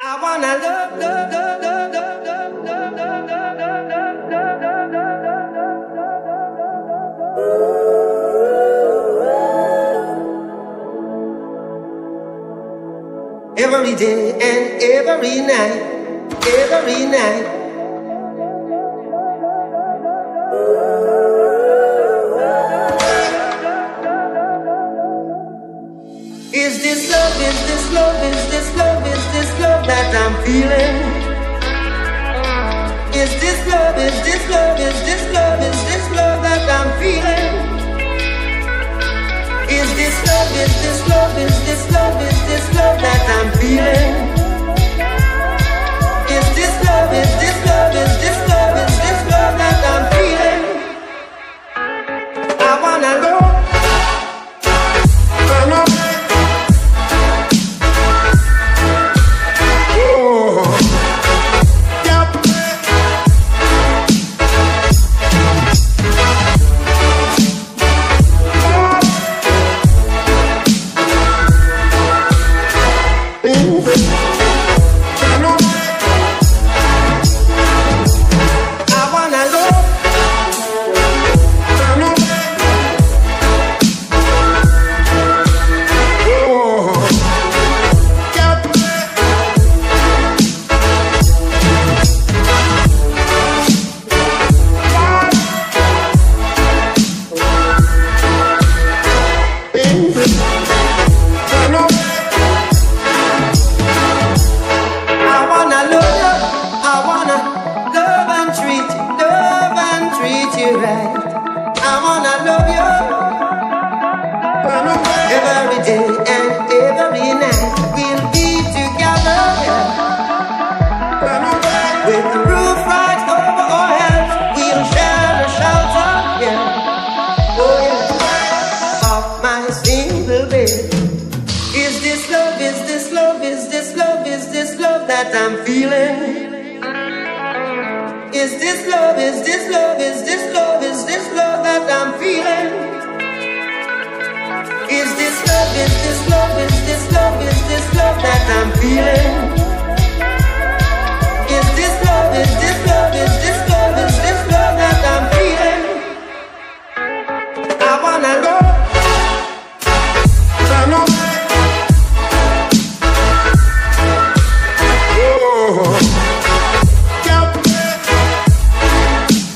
I wanna love, love, love, love, love, love, love, love, love, love, love. Every day and every night, every night. Is this love, is this love, is this love, is this love that I'm feeling? Is this love, is this love, is this love, is this love that I'm feeling? Is this love, is this love, is this love, is this love that I'm feeling? Is this love, is this love, is this love, is this love that I'm feeling? I wanna know. Every day and every night we'll be together, with the roof right over our heads, we'll share the shelter, oh yeah, of my single bed. Is this love, is this love, is this love, is this love that I'm feeling? Is this love, is this love, is this love, is this love that I'm feeling? Is this love, is this love, is this love, is this love that I'm feeling?